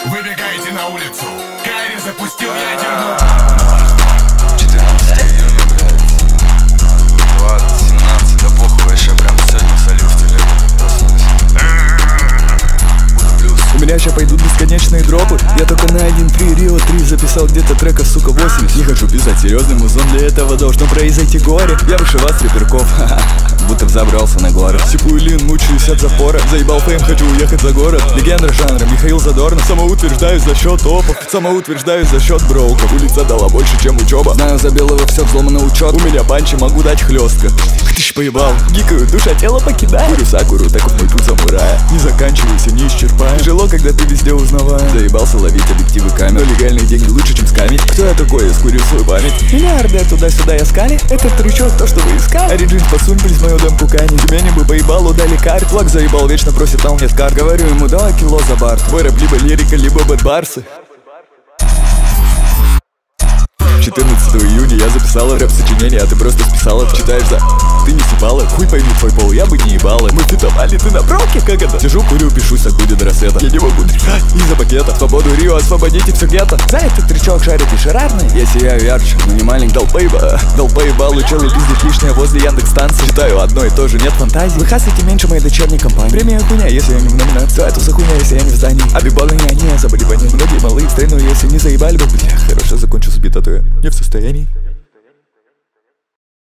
Выбегаете на улицу. Кайри запустил ядерную. 14 июня, блядь. 20-17, да похуй вообще, прям сегодня солю в телегу. Проснулся. У меня ща пойдут бесконечные дропы. Я только на 1.3 Рио 3 записал где-то треков, сука, 80. Не хочу писать серьезный музон, для этого должно произойти горе. Я выше вас, реперков, будто взобрался на горы. Сипую лин, мучаюсь от запора. Заебал фейм, хочу уехать за город. Легенда жанра, Михаил Задорнов. Самоутверждаюсь за счет топов, самоутверждаюсь за счет броуков. Улица дала больше, чем учеба. Знаю, за белого все взломано учет. У меня панчи, могу дать хлестко. Тыщ, поебал, гикаю, душа тело покидает. Курю сакуру, таков мой путь самурая. Не заканчивайся, не исчерпаем. Тяжело, когда ты везде узнаваем. Заебался ловить объективы камер. Но легальные деньги лучше, чем скамить. Кто я такой, я скурю свою память. Миллиарды туда-сюда я скали. Этот трючок, то, что вы искали. Ориджин посунь, плиз мою демку Кани. Тюмени бы поебалу дали карт. Флаг заебал, вечно просит, а он нет карт. Говорю ему, давай кило за бар. Твой рэп либо лирика, либо бэтбарсы. 14 июня я записала рэп-сочинение, а ты просто списала. Читаешь, да? Ты не сипала, хуй пойми твой пол, я бы не ебала. Мы фитовали, ты на бровке, как это? Сижу, курю, пишусь, так будет до рассвета. Я не могу дышать из-за пакета. Свободу Рио, освободите все гетто. За этот трючок шарит и шарарный. Я сияю ярче, но не маленький долпоеба. Долпоеба, лучелы пиздишь лишнее возле Яндекс.Станции. Читаю одно и то же, нет фантазии. Вы хасайте меньше моей дочерней компании. Премия хуйня, если я не в номинации. Это за хуйня, если я не в здании. Обебалы не заболевания. Многие малые в страну, если не заебали бы. Бля, хорошо закончился бит, а то я не в состоянии.